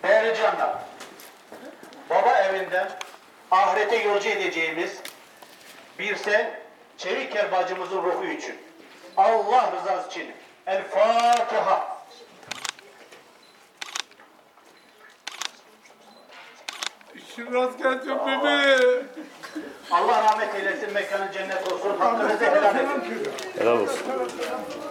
Değerli canlar, baba evinden ahirete yolcu edeceğimiz bir sen Çeviker bacımızın ruhu için, Allah rızası için El Fatiha. İşin rast gelsin bebeğim. Allah rahmet eylesin, mekanı cennet olsun, hakkınızı helal edin. Helal olsun.